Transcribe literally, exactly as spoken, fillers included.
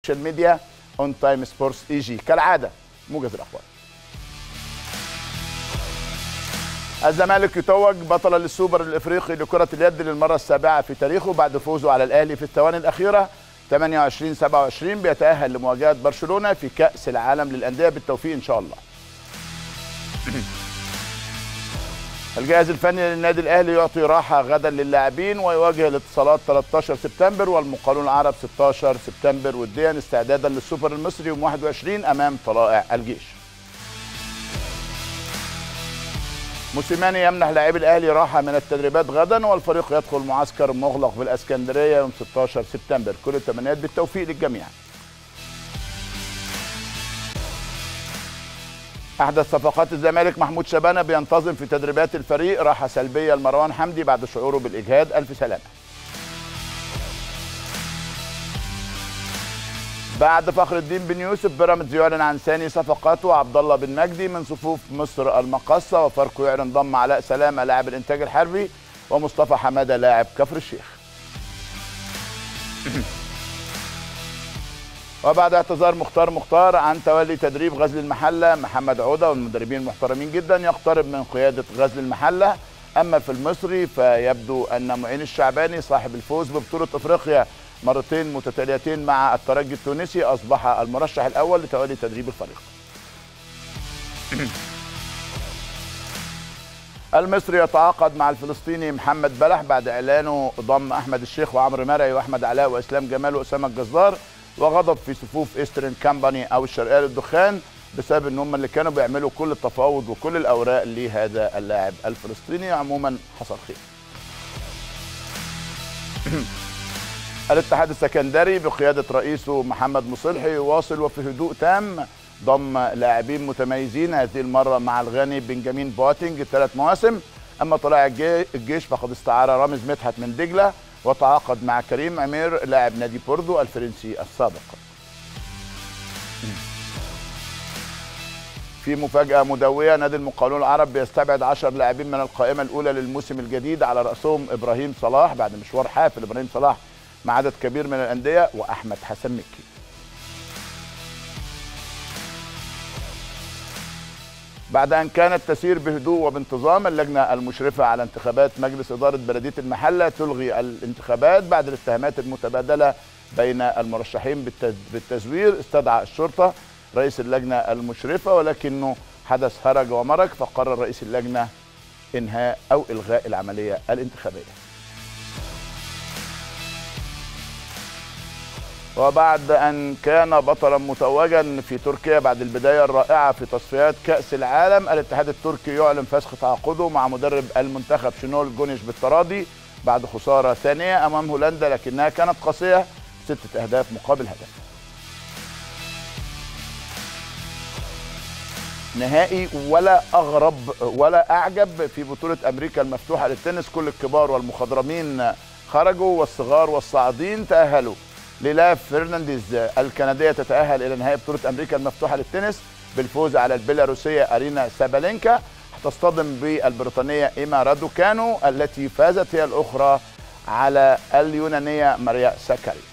السوشيال ميديا اون تايم سبورتس اي جي. كالعاده موجز الاخبار. الزمالك يتوج بطلا للسوبر الافريقي لكره اليد للمره السابعه في تاريخه بعد فوزه على الاهلي في الثواني الاخيره ثمانية وعشرين سبعة وعشرين. بيتاهل لمواجهه برشلونه في كاس العالم للانديه. بالتوفيق ان شاء الله. الجهاز الفني للنادي الاهلي يعطي راحه غدا للاعبين ويواجه الاتصالات ثلاثة عشر سبتمبر والمقاولون العرب ستة عشر سبتمبر وديا استعدادا للسوبر المصري يوم واحد وعشرين امام طلائع الجيش. موسيماني يمنح لاعبي الاهلي راحه من التدريبات غدا والفريق يدخل معسكر مغلق بالاسكندريه يوم ستة عشر سبتمبر. كل التمنيات بالتوفيق للجميع. أحدث صفقات الزمالك محمود شبانة بينتظم في تدريبات الفريق. راحة سلبية لمروان حمدي بعد شعوره بالإجهاد. ألف سلامة. بعد فخر الدين بن يوسف بيراميدز يعلن عن ثاني صفقاته عبد الله بن مجدي من صفوف مصر المقاصة، وفاركو يعلن ضم علاء سلامة لاعب الإنتاج الحربي ومصطفى حمادة لاعب كفر الشيخ. وبعد اعتذار مختار مختار عن تولي تدريب غزل المحله، محمد عوده والمدربين المحترمين جدا يقترب من قياده غزل المحله. اما في المصري فيبدو ان معين الشعباني صاحب الفوز ببطوله افريقيا مرتين متتاليتين مع الترجي التونسي اصبح المرشح الاول لتولي تدريب الفريق. المصري يتعاقد مع الفلسطيني محمد بلح بعد اعلانه ضم احمد الشيخ وعمرو مرعي واحمد علاء واسلام جمال واسامه الجزار، وغضب في صفوف ايسترن كامباني او الشرقيه للدخان بسبب ان هم اللي كانوا بيعملوا كل التفاوض وكل الاوراق لهذا اللاعب الفلسطيني. عموما حصل خير. الاتحاد السكندري بقياده رئيسه محمد مصلحي يواصل وفي هدوء تام ضم لاعبين متميزين، هذه المره مع الغاني بنجامين بواتينج ثلاث مواسم. اما طلائع الجيش فقد استعار رامز مدحت من دجله وتعاقد مع كريم عمير لاعب نادي بوردو الفرنسي السابق. في مفاجأة مدوية، نادي المقاولون العرب بيستبعد عشرة لاعبين من القائمة الأولى للموسم الجديد على رأسهم إبراهيم صلاح بعد مشوار حافل إبراهيم صلاح مع عدد كبير من الأندية وأحمد حسن مكي. بعد أن كانت تسير بهدوء وبانتظام، اللجنة المشرفة على انتخابات مجلس إدارة بلدية المحلة تلغي الانتخابات بعد الاتهامات المتبادلة بين المرشحين بالتزوير. استدعى الشرطة رئيس اللجنة المشرفة ولكنه حدث هرج ومرج، فقرر رئيس اللجنة إنهاء أو إلغاء العملية الانتخابية. وبعد أن كان بطلا متوجا في تركيا بعد البداية الرائعة في تصفيات كأس العالم، الاتحاد التركي يعلن فسخ تعاقده مع مدرب المنتخب شنول جونيش بالتراضي بعد خسارة ثانية أمام هولندا لكنها كانت قاسية ستة أهداف مقابل هدف. نهائي ولا أغرب ولا أعجب في بطولة أمريكا المفتوحة للتنس. كل الكبار والمخضرمين خرجوا والصغار والصاعدين تأهلوا. ليلا فرنانديز الكندية تتأهل إلى نهائي بطولة أمريكا المفتوحة للتنس بالفوز على البيلاروسية أرينا سابالينكا. هتصطدم بالبريطانية إيما رادوكانو التي فازت هي الأخرى على اليونانية ماريا ساكاري.